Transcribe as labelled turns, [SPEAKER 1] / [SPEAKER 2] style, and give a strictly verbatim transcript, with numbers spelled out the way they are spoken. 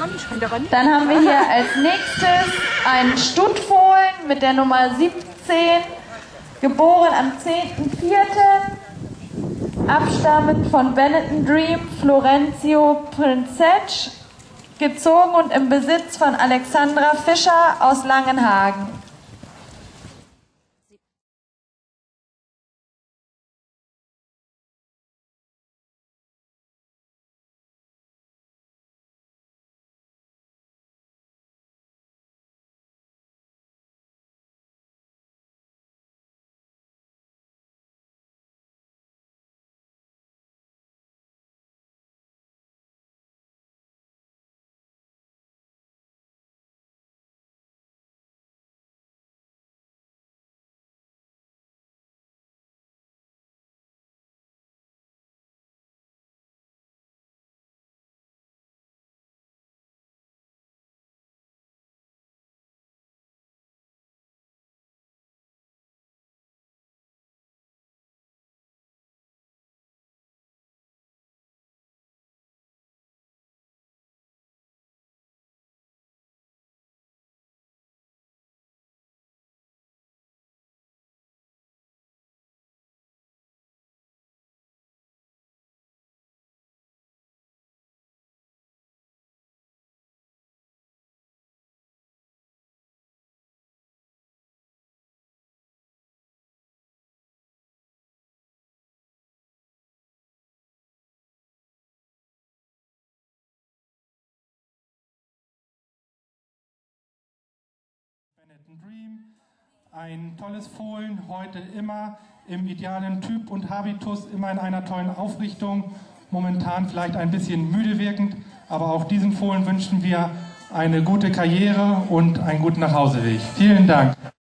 [SPEAKER 1] Dann haben wir hier als nächstes einen Stuttfohlen mit der Nummer siebzehn, geboren am zehnten vierten abstammend von Benetton Dream, Florencio Princetsch, gezogen und im Besitz von Alexandra Fischer aus Langenhagen.
[SPEAKER 2] Benetton Dream, ein tolles Fohlen, heute immer im idealen Typ und Habitus, immer in einer tollen Aufrichtung, momentan vielleicht ein bisschen müde wirkend, aber auch diesem Fohlen wünschen wir eine gute Karriere und einen guten Nachhauseweg. Vielen Dank.